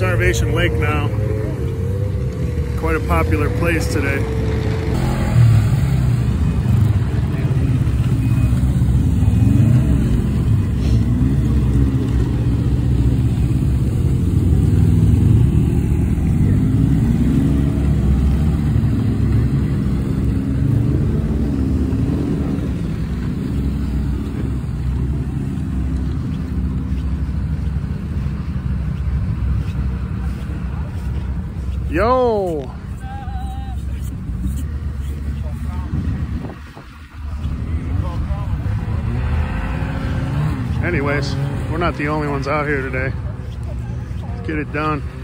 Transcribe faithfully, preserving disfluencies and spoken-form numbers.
Starvation Lake now. Quite a popular place today. Yo! Anyways, we're not the only ones out here today. Let's get it done.